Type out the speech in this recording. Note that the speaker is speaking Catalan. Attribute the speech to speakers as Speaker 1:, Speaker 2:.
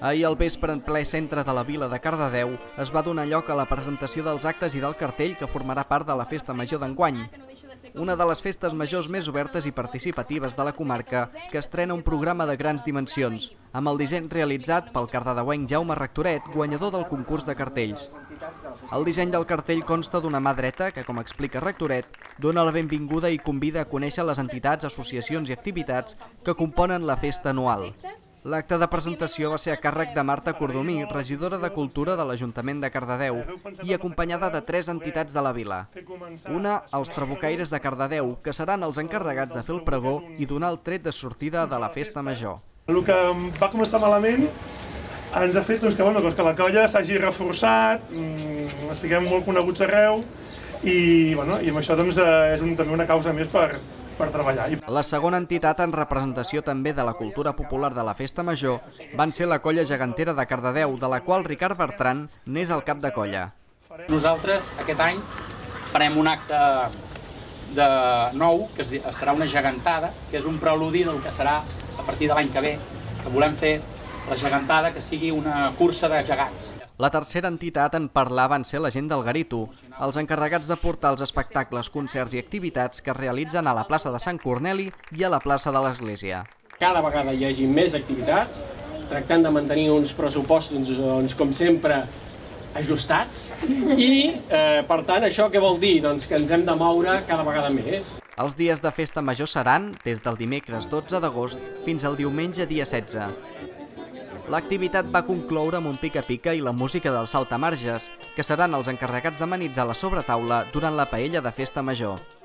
Speaker 1: Ahir al vespre, en ple centre de la vila de Cardedeu, es va donar lloc a la presentació dels actes i del cartell que formarà part de la Festa Major d'enguany. Una de les festes majors més obertes i participatives de la comarca, que estrena un programa de grans dimensions, amb el disseny realitzat pel cardedeuenc Jaume Rectoret, guanyador del concurs de cartells. El disseny del cartell consta d'una mà dreta que, com explica Rectoret, dona la benvinguda i convida a conèixer les entitats, associacions i activitats que componen la festa anual. L'acte de presentació va ser a càrrec de Marta Cordomí, regidora de Cultura de l'Ajuntament de Cardedeu, i acompanyada de 3 entitats de la vila. Una, els Trabucaires de Cardedeu, que seran els encarregats de fer el pregó i donar el tret de sortida de la festa major.
Speaker 2: El que va començar malament ens ha fet que la colla s'hagi reforçat, estiguem molt coneguts arreu i amb això és també una causa més per treballar.
Speaker 1: La segona entitat en representació també de la cultura popular de la Festa Major van ser la Colla Gegantera de Cardedeu, de la qual Ricard Bertran n'és el cap de colla.
Speaker 3: Nosaltres aquest any farem un acte nou, que serà una gegantada, que és un preludi del que serà a partir de l'any que ve, que volem fer la gegantada que sigui una cursa de gegants.
Speaker 1: La tercera entitat en parlar van ser la gent del Garito, els encarregats de portar els espectacles, concerts i activitats que es realitzen a la plaça de Sant Corneli i a la plaça de l'Església.
Speaker 4: Cada vegada hi hagi més activitats, tractant de mantenir uns pressupostos, com sempre, ajustats i, per tant, això què vol dir? Doncs que ens hem de moure cada vegada més.
Speaker 1: Els dies de festa major seran des del dimecres 12 d'agost fins al diumenge dia 16. L'activitat va concloure amb un pica-pica i la música dels saltamarges, que seran els encarregats d'amenitzar la sobretaula durant la paella de festa major.